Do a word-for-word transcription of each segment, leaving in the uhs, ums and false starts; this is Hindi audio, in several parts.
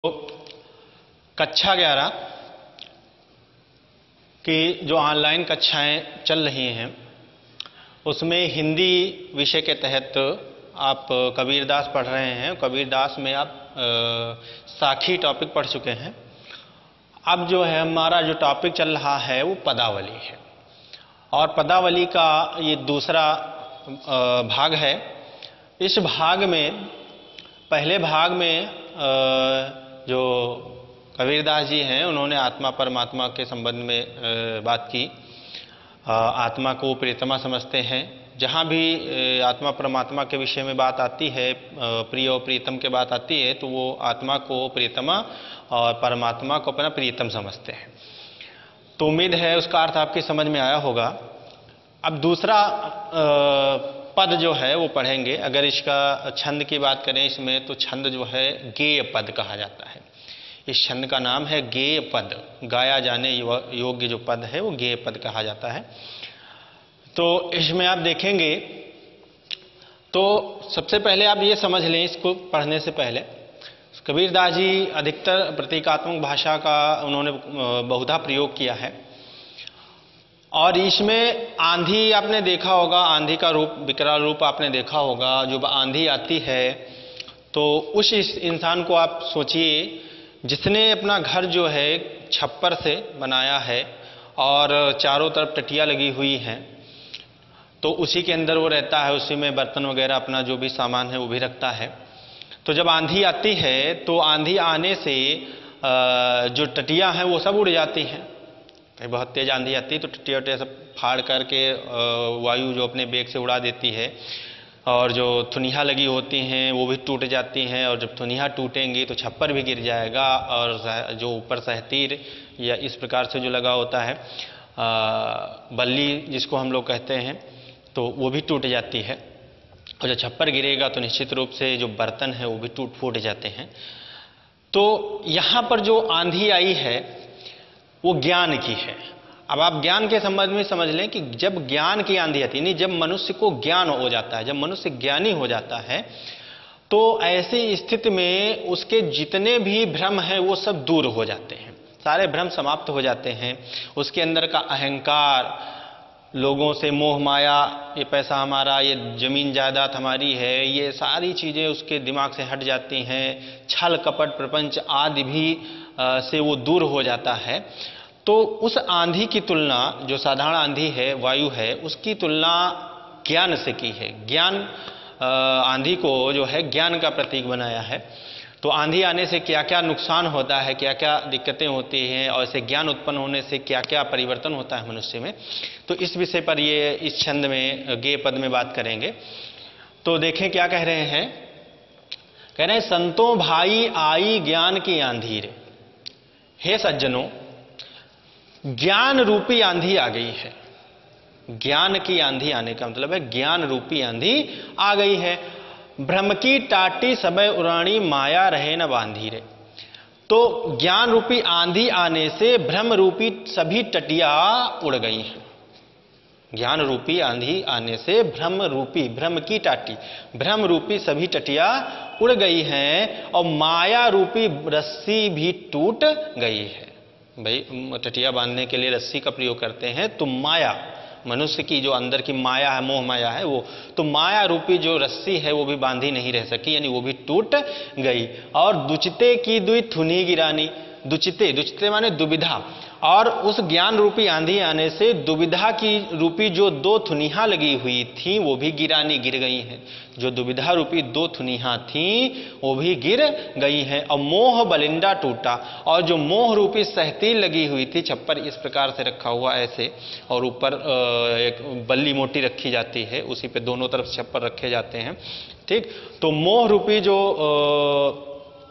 तो कक्षा ग्यारह की जो ऑनलाइन कक्षाएं चल रही हैं उसमें हिंदी विषय के तहत आप कबीरदास पढ़ रहे हैं। कबीरदास में आप साखी टॉपिक पढ़ चुके हैं। अब जो है हमारा जो टॉपिक चल रहा है वो पदावली है और पदावली का ये दूसरा भाग है। इस भाग में पहले भाग में जो कबीरदास जी हैं उन्होंने आत्मा परमात्मा के संबंध में बात की। आत्मा को प्रियतमा समझते हैं। जहाँ भी आत्मा परमात्मा के विषय में बात आती है, प्रिय और प्रियतम की बात आती है, तो वो आत्मा को प्रियतमा और परमात्मा को अपना प्रियतम समझते हैं। तो उम्मीद है उसका अर्थ आपकी समझ में आया होगा। अब दूसरा पद जो है वो पढ़ेंगे। अगर इसका छंद की बात करें इसमें, तो छंद जो है गेय पद कहा जाता है। इस छंद का नाम है गेय पद। गाया जाने योग्य जो पद है वो गेय पद कहा जाता है। तो इसमें आप देखेंगे तो सबसे पहले आप ये समझ लें, इसको पढ़ने से पहले कबीरदास जी अधिकतर प्रतीकात्मक भाषा का उन्होंने बहुधा प्रयोग किया है। और इसमें आंधी आपने देखा होगा, आंधी का रूप, विकराल रूप आपने देखा होगा। जो आंधी आती है तो उस इंसान को आप सोचिए जिसने अपना घर जो है छप्पर से बनाया है और चारों तरफ टटिया लगी हुई हैं, तो उसी के अंदर वो रहता है, उसी में बर्तन वगैरह अपना जो भी सामान है वो भी रखता है। तो जब आंधी आती है तो आंधी आने से जो टटिया हैं वो सब उड़ जाती हैं। बहुत तेज आंधी आती है तो टटिया वटिया सब फाड़ करके वायु जो अपने बेग से उड़ा देती है, और जो थुनिया लगी होती हैं वो भी टूट जाती हैं। और जब थुनिया टूटेंगी तो छप्पर भी गिर जाएगा, और जो ऊपर सहतीर या इस प्रकार से जो लगा होता है बल्ली जिसको हम लोग कहते हैं, तो वो भी टूट जाती है। और जब छप्पर गिरेगा तो निश्चित रूप से जो बर्तन है वो भी टूट फूट जाते हैं। तो यहाँ पर जो आंधी आई है वो ज्ञान की है। अब आप ज्ञान के संबंध में समझ लें कि जब ज्ञान की आंधी आती है, नहीं, जब मनुष्य को ज्ञान हो जाता है, जब मनुष्य ज्ञानी हो जाता है, तो ऐसी स्थिति में उसके जितने भी भ्रम हैं वो सब दूर हो जाते हैं, सारे भ्रम समाप्त हो जाते हैं। उसके अंदर का अहंकार, लोगों से मोह माया, ये पैसा हमारा, ये जमीन जायदाद हमारी है, ये सारी चीज़ें उसके दिमाग से हट जाती हैं। छल कपट प्रपंच आदि भी आ, से वो दूर हो जाता है। तो उस आंधी की तुलना, जो साधारण आंधी है, वायु है, उसकी तुलना ज्ञान से की है। ज्ञान आंधी को जो है ज्ञान का प्रतीक बनाया है। तो आंधी आने से क्या क्या नुकसान होता है, क्या क्या दिक्कतें होती हैं, और ऐसे ज्ञान उत्पन्न होने से क्या क्या परिवर्तन होता है मनुष्य में, तो इस विषय पर ये इस छंद में गेय पद में बात करेंगे। तो देखें क्या कह रहे हैं। कह रहे हैं, संतों भाई आई ज्ञान की आंधी रे। हे सज्जनों, ज्ञान रूपी आंधी आ गई है। ज्ञान की आंधी आने का मतलब है ज्ञान रूपी आंधी आ गई है। भ्रम की टाटी सबे उड़ानी माया रहे न बांधी रे। तो ज्ञान रूपी आंधी आने से भ्रम रूपी सभी टटिया उड़ गई हैं। ज्ञान रूपी आंधी आने से भ्रम रूपी, भ्रम की टाटी, भ्रम रूपी सभी टटिया उड़ गई हैं, और माया रूपी रस्सी भी टूट गई है। भाई टटिया बांधने के लिए रस्सी का प्रयोग करते हैं, तो माया, मनुष्य की जो अंदर की माया है, मोह माया है, वो तो माया रूपी जो रस्सी है वो भी बांधी नहीं रह सकी, यानी वो भी टूट गई। और दुचिते की दुई थुनी गिरानी। दुचिते, दुचिते माने दुविधा। और उस ज्ञान रूपी आंधी आने से दुविधा की रूपी जो दो थुनिया लगी हुई थी वो भी गिरानी, गिर गई हैं। जो दुविधा रूपी दो थुनिया थी वो भी गिर गई हैं। और मोह बलिंडा टूटा। और जो मोह रूपी सहती लगी हुई थी, छप्पर इस प्रकार से रखा हुआ ऐसे, और ऊपर एक बल्ली मोटी रखी जाती है, उसी पे दोनों तरफ छप्पर रखे जाते हैं, ठीक। तो मोह रूपी जो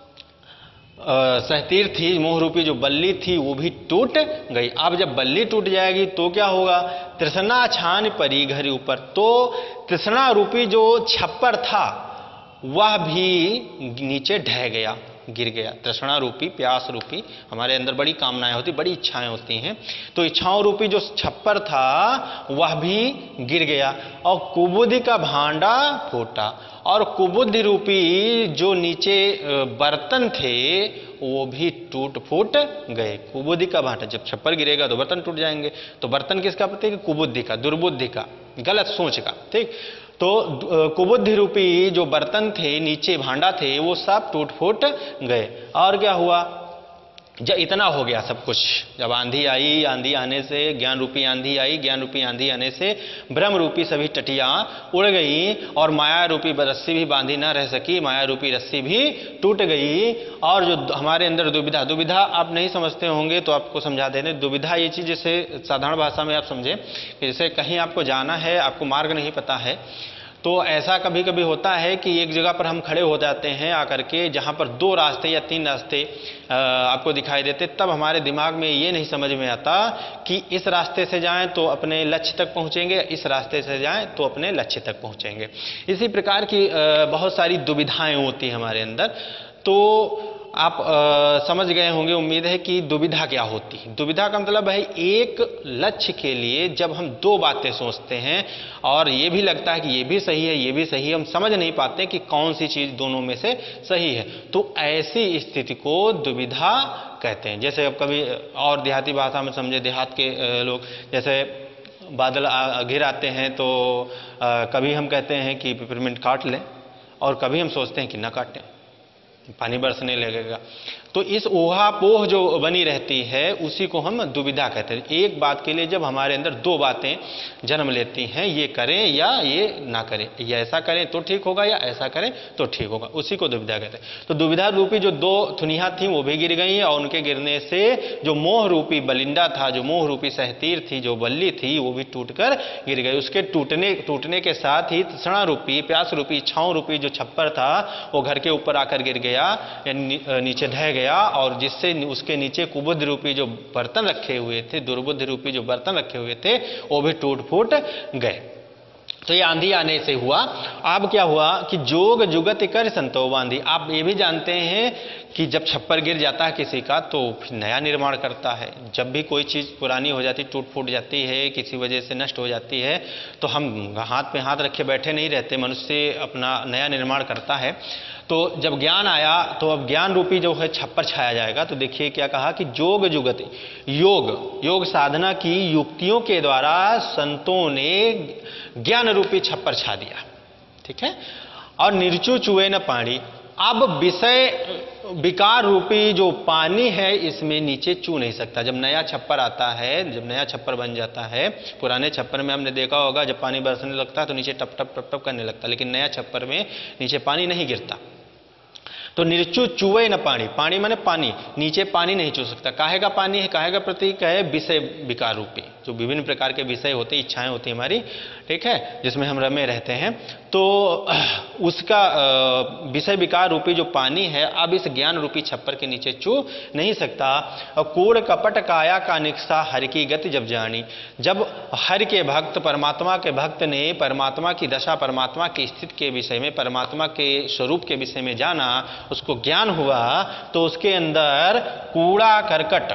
सहतीर थी, मोह रूपी जो बल्ली थी, वो भी टूट गई। अब जब बल्ली टूट जाएगी तो क्या होगा। तृष्णा छान परी घर ऊपर। तो तृष्णा रूपी जो छप्पर था वह भी नीचे ढह गया, गिर गया। तृष्णा रूपी, प्यास रूपी, हमारे अंदर बड़ी कामनाएं होती, बड़ी इच्छाएं होती हैं, तो इच्छाओं रूपी जो छप्पर था वह भी गिर गया। और कुबुद्धि का भांडा फूटा, और कुबुद्धि रूपी जो नीचे बर्तन थे वो भी टूट फूट गए। कुबुद्धि का भाटा, जब छप्पर गिरेगा तो बर्तन टूट जाएंगे। तो बर्तन किसका प्रतीक है? कुबुद्धि का, दुर्बुद्धि का, गलत सोच का। ठीक, तो कुबुद्धि रूपी जो बर्तन थे, नीचे भांडा थे, वो सब टूट फूट गए। और क्या हुआ? जब इतना हो गया सब कुछ, जब आंधी आई, आंधी आने से ज्ञान रूपी आंधी आई, ज्ञान रूपी आंधी आने से ब्रह्म रूपी सभी टटियां उड़ गई और माया रूपी रस्सी भी बांधी ना रह सकी, माया रूपी रस्सी भी टूट गई। और जो हमारे अंदर दुविधा, दुविधा आप नहीं समझते होंगे तो आपको समझा देते। दुविधा ये चीज़ जैसे साधारण भाषा में आप समझें कि जैसे कहीं आपको जाना है, आपको मार्ग नहीं पता है, तो ऐसा कभी कभी होता है कि एक जगह पर हम खड़े हो जाते हैं आकर के, जहाँ पर दो रास्ते या तीन रास्ते आपको दिखाई देते, तब हमारे दिमाग में ये नहीं समझ में आता कि इस रास्ते से जाएं तो अपने लक्ष्य तक पहुँचेंगे, इस रास्ते से जाएं तो अपने लक्ष्य तक पहुँचेंगे। इसी प्रकार की बहुत सारी दुविधाएं होती हैं हमारे अंदर। तो आप आ, समझ गए होंगे, उम्मीद है कि दुविधा क्या होती है। दुविधा का मतलब है एक लक्ष्य के लिए जब हम दो बातें सोचते हैं और ये भी लगता है कि ये भी सही है, ये भी सही है, हम समझ नहीं पाते कि कौन सी चीज़ दोनों में से सही है, तो ऐसी स्थिति को दुविधा कहते हैं। जैसे अब कभी और देहाती भाषा में समझे, देहात के लोग, जैसे बादल घिर आते हैं तो आ, कभी हम कहते हैं कि पेपरमिंट काट लें और कभी हम सोचते हैं कि ना काटें, पानी बरसने लगेगा। तो इस ऊहापोह जो बनी रहती है उसी को हम दुविधा कहते हैं। एक बात के लिए जब हमारे अंदर दो बातें जन्म लेती हैं, ये करें या ये ना करें, ये ऐसा करें तो ठीक होगा या ऐसा करें तो ठीक होगा, उसी को दुविधा कहते हैं। तो दुविधा रूपी जो दो थुनिया थी वो भी गिर गई और उनके गिरने से जो मोह रूपी बलिंडा था, जो मोह रूपी सहतीर थी, जो बल्ली थी, वो भी टूटकर गिर गई। उसके टूटने टूटने के साथ ही तृष्णा रूपी, प्यास रूपी, इच्छाओं रूपी जो छप्पर था वो घर के ऊपर आकर गिर गया, नीचे ढह गया, और जिससे उसके नीचे कुबुद्धि रूपी जो बर्तन रखे हुए थे, दुर्बुद्धि रूपी जो बर्तन रखे हुए थे, वो भी टूट फूट गए। तो ये आंधी आने से हुआ। अब क्या हुआ कि जोग जुगत कर संतो बांधी। आप ये भी जानते हैं कि जब छप्पर गिर जाता है किसी का तो फिर नया निर्माण करता है। जब भी कोई चीज़ पुरानी हो जाती, टूट फूट जाती है, किसी वजह से नष्ट हो जाती है, तो हम हाथ पे हाथ रखे बैठे नहीं रहते, मनुष्य अपना नया निर्माण करता है। तो जब ज्ञान आया तो अब ज्ञान रूपी जो है छप्पर छाया जाएगा। तो देखिए क्या कहा कि जोग जुगति, योग योग साधना की युक्तियों के द्वारा संतों ने ज्ञान रूपी छप्पर छा दिया। ठीक है, और निर्चु चुए न पानी। अब विषय विकार रूपी जो पानी है इसमें नीचे चू नहीं सकता। जब नया छप्पर आता है, जब नया छप्पर बन जाता है, पुराने छप्पर में हमने देखा होगा जब पानी बरसने लगता है तो नीचे टप टप टप टप करने लगता, लेकिन नया छप्पर में नीचे पानी नहीं गिरता। तो निर्चु चुवे न पानी, पानी माने पानी, नीचे पानी नहीं चू सकता। काहे का पानी है, काहे का प्रतीक है, विषय विकार रूपी, जो विभिन्न प्रकार के विषय होते हैं, इच्छाएं होती हैं हमारी, ठीक है, जिसमें हम रमे रहते हैं। तो उसका विषय विकार रूपी जो पानी है अब इस ज्ञान रूपी छप्पर के नीचे चू नहीं सकता। और कूड़ कपट काया का निक्सा हर की गति जब जानी। जब हर के भक्त, परमात्मा के भक्त ने परमात्मा की दशा, परमात्मा की स्थिति के विषय में, परमात्मा के स्वरूप के विषय में जाना, उसको ज्ञान हुआ, तो उसके अंदर कूड़ा करकट,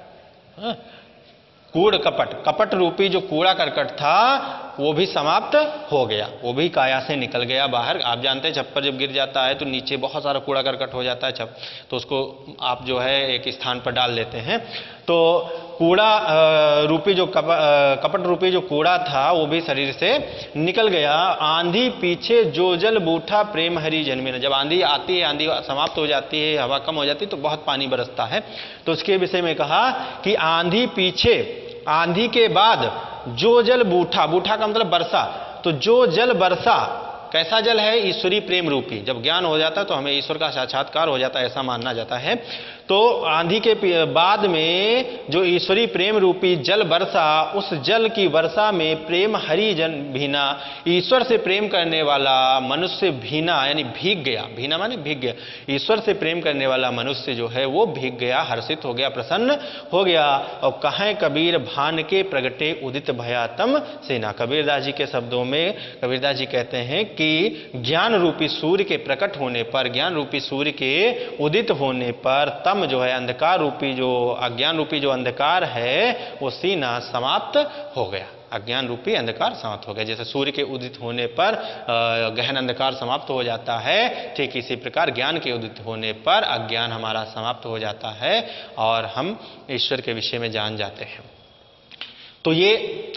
कूड़ कपट, कपट रूपी जो कूड़ा करकट था वो भी समाप्त हो गया, वो भी काया से निकल गया बाहर। आप जानते हैं छप्पर जब गिर जाता है तो नीचे बहुत सारा कूड़ा करकट हो जाता है छप, तो उसको आप जो है एक स्थान पर डाल देते हैं। तो कूड़ा रूपी जो कप, कपट रूपी जो कूड़ा था वो भी शरीर से निकल गया। आंधी पीछे जो जल बूठा प्रेम हरि जन्मे न। जब आंधी आती है, आंधी समाप्त हो जाती है, हवा कम हो जाती है तो बहुत पानी बरसता है। तो उसके विषय में कहा कि आंधी पीछे, आंधी के बाद जो जल बूठा, बूठा का मतलब बरसा, तो जो जल बरसा, कैसा जल है, ईश्वरी प्रेम रूपी। जब ज्ञान हो जाता है तो हमें ईश्वर का साक्षात्कार हो जाता है, ऐसा मानना जाता है। तो आंधी के बाद में जो ईश्वरी प्रेम रूपी जल बरसा, उस जल की वर्षा में प्रेम हरि जन भीना, ईश्वर से प्रेम करने वाला मनुष्य भीना यानी भीग गया, भीना माने भीग गया, ईश्वर से प्रेम करने वाला मनुष्य जो है वो भीग गया, हर्षित हो गया, प्रसन्न हो गया। और कहें कबीर भान के प्रगटे उदित भयातम सेना। कबीरदास जी के शब्दों में कबीरदास जी कहते हैं कि ज्ञान रूपी सूर्य के प्रकट होने पर, ज्ञान रूपी सूर्य के उदित होने पर तम जो है अंधकार रूपी जो अज्ञान रूपी जो अंधकार है वो सीना समाप्त हो गया। अज्ञान रूपी अंधकार समाप्त हो गया। जैसे सूर्य के उदित होने पर गहन अंधकार समाप्त हो जाता है, ठीक इसी प्रकार ज्ञान के उदित होने पर अज्ञान हमारा समाप्त हो जाता है और हम ईश्वर के विषय में जान जाते हैं। तो ये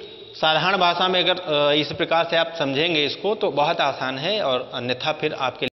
साधारण भाषा में अगर इस प्रकार से आप समझेंगे इसको तो बहुत आसान है, और अन्यथा फिर आपके